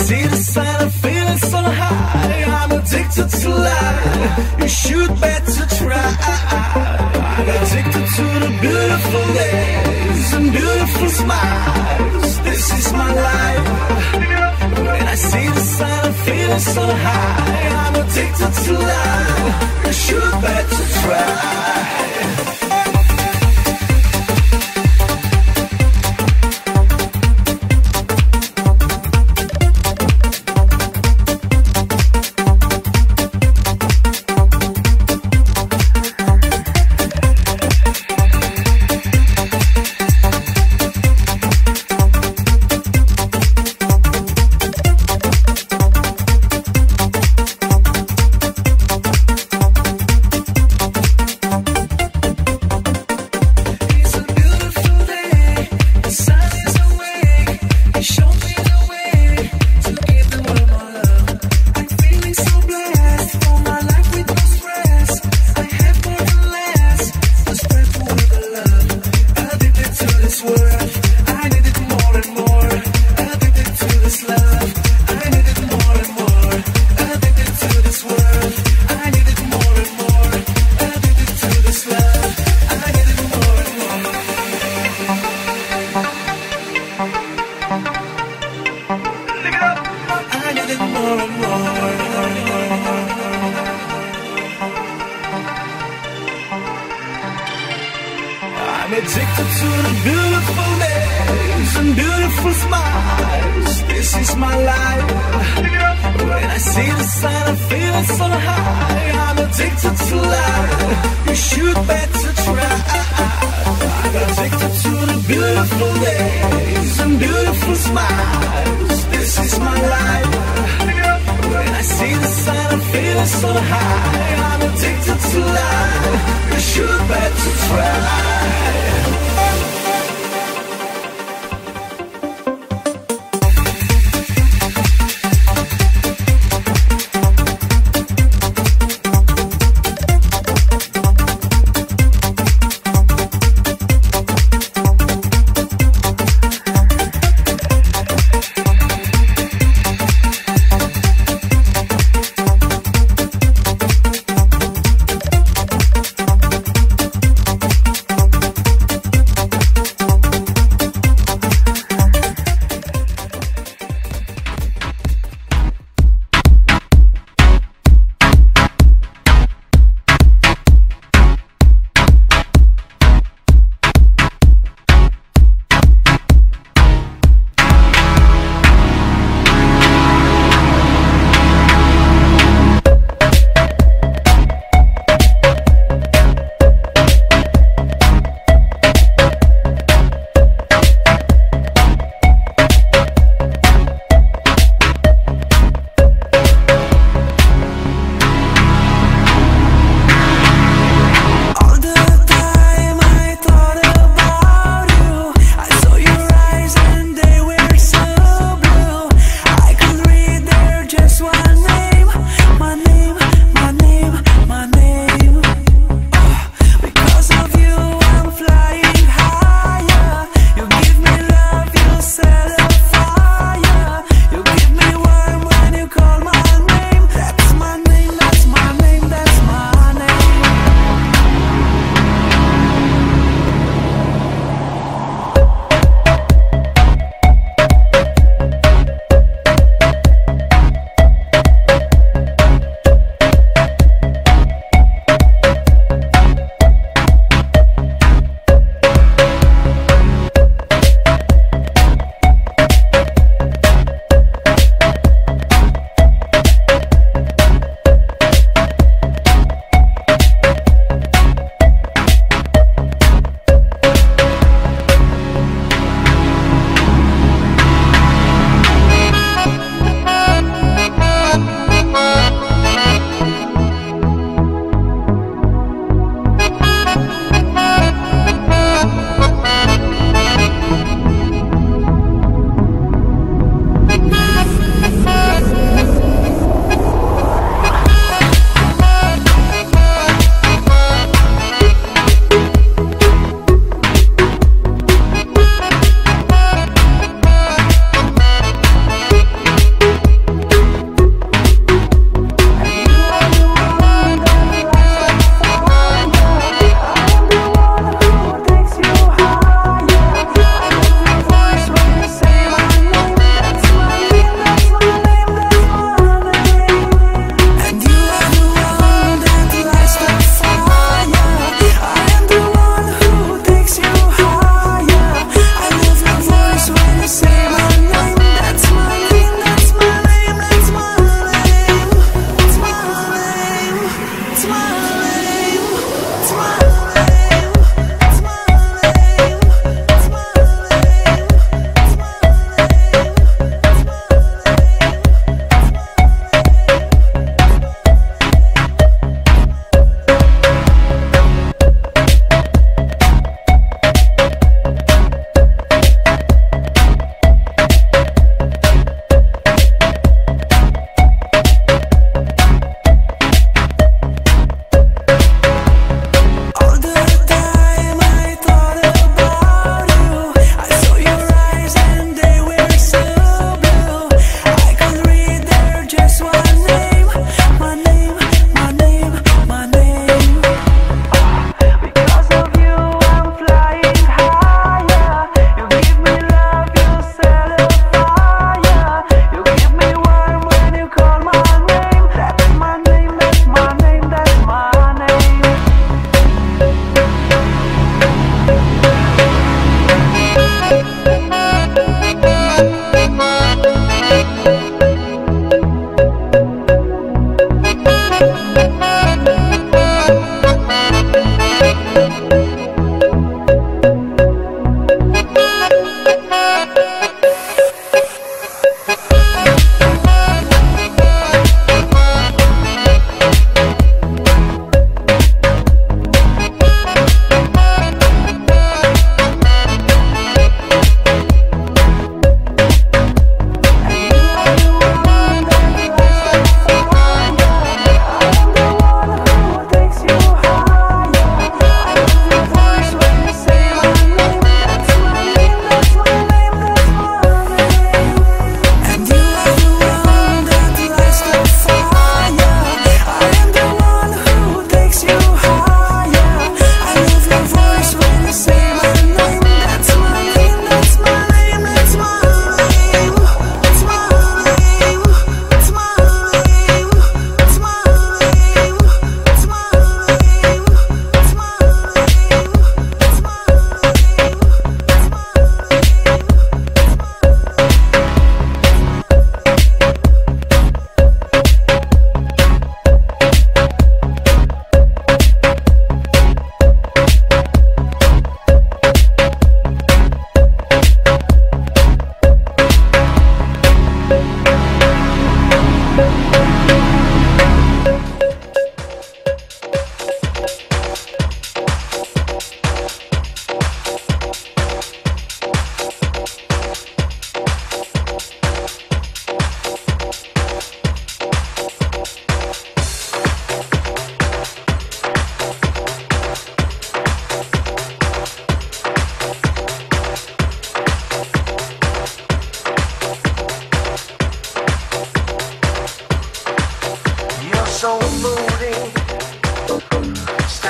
see the sign, I'm feeling so high. I'm addicted to life. You should better try. I'm addicted to the beautiful days and beautiful smiles. This is my life. When I see the sign, I'm feeling so high. I'm addicted to life. You should better try. I'm addicted to the beautiful days and beautiful smiles. This is my life. When I see the sign, I'm feeling so high. I'm addicted to life. You should better try. I'm addicted to the beautiful days and beautiful smiles. This is my life. When I see the sign, I'm feeling so high. I'm addicted to life. You should better try. so moving.